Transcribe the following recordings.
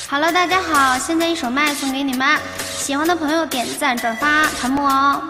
好了，大家好，现在一首麦送给你们，喜欢的朋友点赞转发弹幕哦。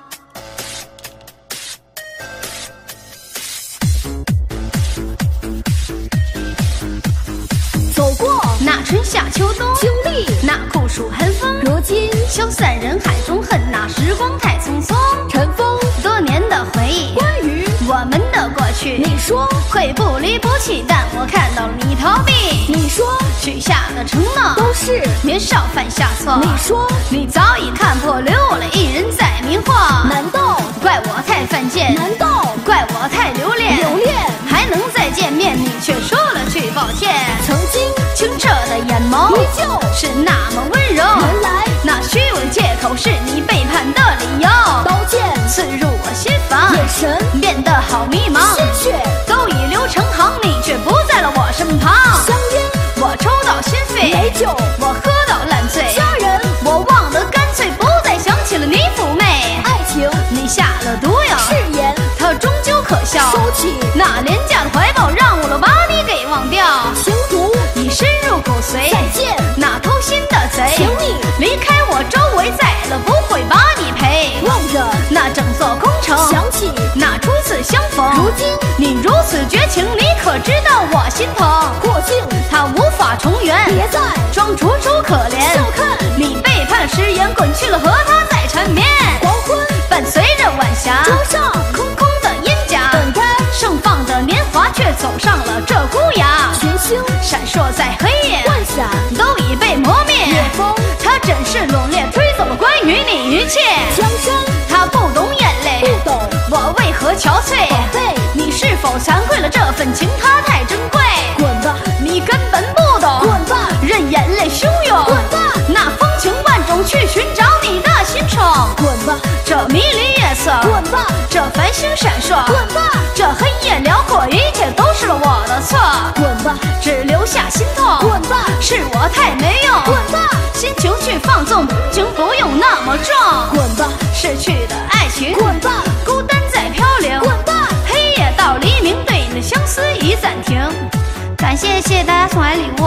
走过那春夏秋冬， 经历那酷暑寒风， 如今消散人海中，恨那时光太匆匆。 尘封多年的回忆， 关于我们的过去， 你说会不离不弃，但我看到了你逃避。 你说许下的承诺都是年少犯下错， 你说你早已看破，留我了一人在迷惑。 难道怪我太犯贱？ 难道怪我太留恋？ 留恋还能再见面，你却说了句抱歉。 曾经清澈的眼眸依旧是那么温柔， 原来那虚伪借口是你背叛的理由。 刀剑刺入我心房， 眼神变得好迷茫， 鲜血都已流成行，你却不在了我身旁。 香烟我抽到心肺， 美酒我喝到烂醉， 家人我忘得干脆，不再想起了你妩媚。 爱情你下了毒药， 誓言它终究可笑。 收起那廉价的怀抱，让我把你给忘掉。 情毒已深入骨髓， 再见那偷心的贼， 请你离开我周围，再了不会把你陪。 望着那整座空城， 想起那初次相逢， 如今你如此绝情，你可知道我心疼？ 过境它无法重圆， 别再装楚楚可怜。 笑看你背叛了誓言，滚去了和他再缠绵。 黄昏伴随着晚霞， 桌上空空的烟甲， 本该盛放的年华却走上了这孤崖。 群星闪烁在黑夜， 幻想都已被磨灭。 夜风它真是猛烈吹走了关于你一切。 江山他不懂眼泪， 不懂我为何憔悴？ 宝贝你是否惭愧了这份情？它太珍贵。 滚吧你根本不懂， 滚吧任眼泪汹涌， 滚吧那风情万种去寻找你的心宠。 滚吧这迷离夜色， 滚吧这繁星闪烁， 滚吧这黑夜辽阔，一切都是我的错。 滚吧只留下心痛， 滚吧是我太没用， 滚吧心情去放纵，情不用那么重。 滚吧逝去的爱情， 滚吧孤单在飘零， 滚吧黑夜到黎明，对你的相思已暂停。感谢谢谢大家送来礼物。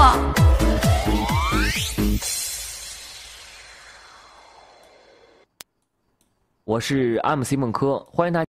我是 MC 孟轲，欢迎大家。